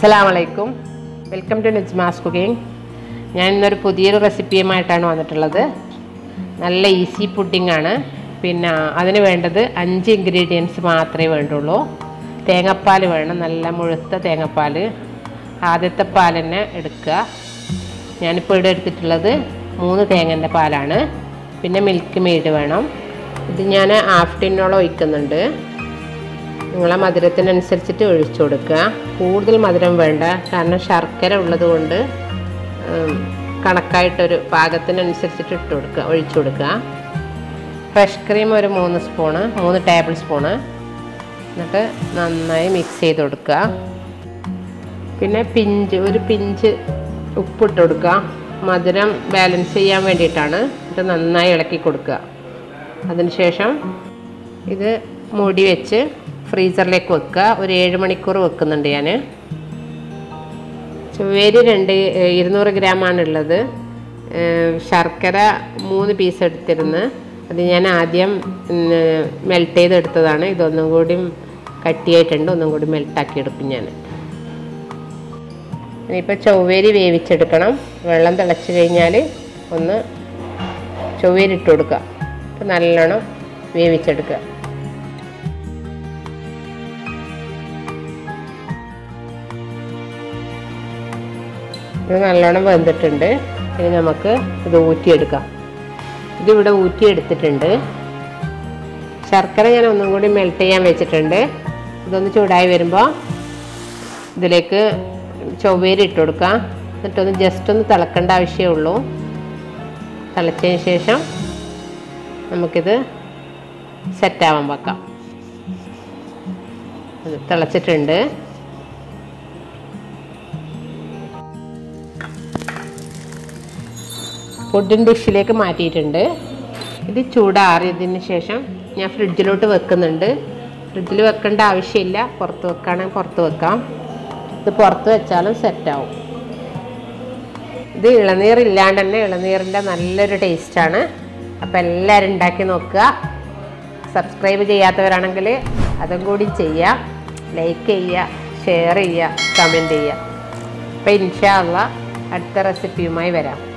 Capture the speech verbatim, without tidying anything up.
അസ്സലാമലൈക്കും, welcome to Nijmas cooking. ഞാൻ ഇന്നൊരു പുതിയൊരു റെസിപ്പിയുമായിട്ടാണ് വന്നിട്ടുള്ളത്. നല്ല ഈസി പുഡിംഗ് ആണ്. പിന്നെ അതിന് വേണ്ടത് അഞ്ച് ഇൻഗ്രീഡിയൻസ് മാത്രമേ വേണ്ടുള്ളൂ. തേങ്ങാപ്പാൽ വേണം, നല്ല മുഴുത്ത തേങ്ങാപ്പാൽ. ആദ്യത്തെ പാൽ തന്നെ എടുക്കുക. ഞാനിപ്പോൾ ഇവിടെ എടുത്തിട്ടുള്ളത് മൂന്ന് തേങ്ങൻ്റെ പാലാണ്. പിന്നെ മിൽക്ക് മെയ്ഡ് വേണം. ഇത് ഞാൻ ഹാഫ് ടിന്നോളം ഒഴിക്കുന്നുണ്ട്. നിങ്ങളെ മധുരത്തിനനുസരിച്ചിട്ട് ഒഴിച്ചു കൊടുക്കുക. കൂടുതൽ മധുരം വേണ്ട, കാരണം ശർക്കര ഉള്ളത് കൊണ്ട് കണക്കായിട്ടൊരു പാകത്തിനനുസരിച്ചിട്ട് ഇട്ട് കൊടുക്കുക, ഒഴിച്ചു കൊടുക്കുക. ഫ്രഷ് ക്രീം ഒരു മൂന്ന് സ്പൂണ് മൂന്ന് ടേബിൾ സ്പൂണ് എന്നിട്ട് നന്നായി മിക്സ് ചെയ്ത് കൊടുക്കുക. പിന്നെ പിഞ്ച് ഒരു പിഞ്ച് ഉപ്പിട്ട് കൊടുക്കുക, മധുരം ബാലൻസ് ചെയ്യാൻ വേണ്ടിയിട്ടാണ്. എന്നിട്ട് നന്നായി ഇളക്കി കൊടുക്കുക. അതിനുശേഷം ഇത് മൂടി വെച്ച് ഫ്രീസറിലേക്ക് വെക്കുക. ഒരു ഏഴ് മണിക്കൂർ വെക്കുന്നുണ്ട് ഞാൻ. ചുവേരി രണ്ട് ഇരുന്നൂറ് ഗ്രാമാണുള്ളത്. ശർക്കര മൂന്ന് പീസ് എടുത്തിരുന്ന് അത് ഞാൻ ആദ്യം മെൽറ്റ് ചെയ്തെടുത്തതാണ്. ഇതൊന്നും കൂടി കട്ടിയായിട്ടുണ്ട്, ഒന്നും കൂടി മെൽട്ടാക്കി എടുക്കും ഞാൻ. ഇനിയിപ്പോൾ ചൊവ്വേരി വേവിച്ചെടുക്കണം. വെള്ളം തിളച്ച് കഴിഞ്ഞാൽ ഒന്ന് ചൊവ്വേരി ഇട്ട് കൊടുക്കുക. അപ്പോൾ നല്ലോണം വേവിച്ചെടുക്കുക. ഇത് നല്ലോണം വെന്തിട്ടുണ്ട്. ഇനി നമുക്ക് ഇത് ഊറ്റിയെടുക്കാം. ഇതിവിടെ ഊറ്റിയെടുത്തിട്ടുണ്ട്. ശർക്കര ഞാൻ ഒന്നും കൂടി മെൽറ്റ് ചെയ്യാൻ വെച്ചിട്ടുണ്ട്. ഇതൊന്ന് ചൂടായി വരുമ്പോൾ ഇതിലേക്ക് ചൊവ്വേരി ഇട്ട് കൊടുക്കാം. എന്നിട്ടൊന്ന് ജസ്റ്റ് ഒന്ന് തിളക്കേണ്ട ആവശ്യമേ ഉള്ളൂ. തിളച്ചതിന് ശേഷം നമുക്കിത് സെറ്റാവാൻ വെക്കാം. ഇത് തിളച്ചിട്ടുണ്ട്. പുഡിംഗ് ഡിഷിലേക്ക് മാറ്റിയിട്ടുണ്ട്. ഇത് ചൂടാറിയതിന് ശേഷം ഞാൻ ഫ്രിഡ്ജിലോട്ട് വെക്കുന്നുണ്ട്. ഫ്രിഡ്ജിൽ വെക്കേണ്ട ആവശ്യമില്ല, പുറത്ത് വെക്കുകയാണെങ്കിൽ പുറത്ത് വെക്കാം. ഇത് പുറത്ത് വെച്ചാലും സെറ്റാവും. ഇത് ഇളനീരില്ലാണ്ട് തന്നെ ഇളനീരിൻ്റെ നല്ലൊരു ടേസ്റ്റാണ്. അപ്പോൾ എല്ലാവരും ഉണ്ടാക്കി നോക്കുക. സബ്സ്ക്രൈബ് ചെയ്യാത്തവരാണെങ്കിൽ അതും കൂടി ചെയ്യുക. ലൈക്ക് ചെയ്യുക, ഷെയർ ചെയ്യുക, കമൻറ്റ് ചെയ്യുക. അപ്പോൾ ഇൻഷാ അല്ലാഹ് അടുത്ത റെസിപ്പിയുമായി വരാം.